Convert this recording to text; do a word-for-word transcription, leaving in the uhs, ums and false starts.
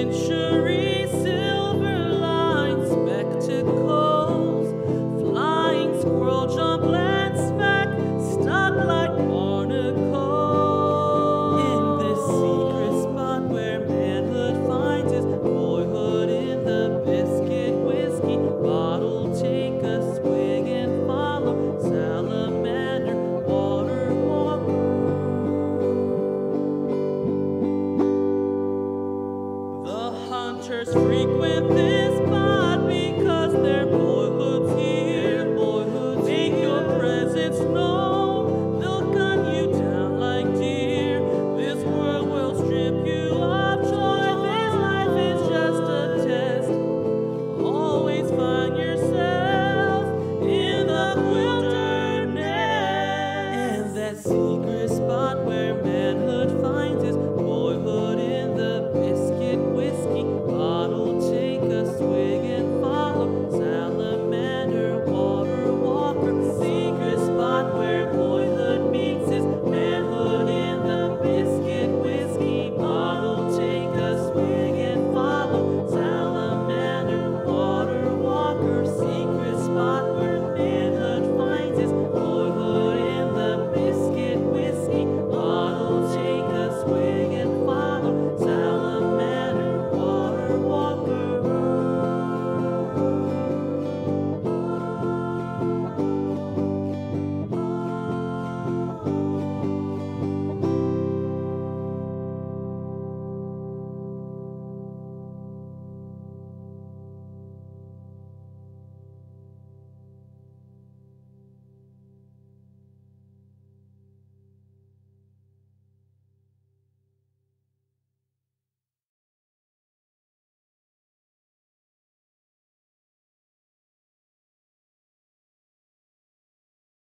century, silver line spectacles, flying squirrel jump land smack, stuck like barnacles. In this secret spot where manhood finds his boyhood in the biscuit whiskey bottle, take a swig and follow salamander water walker. The hunters frequent this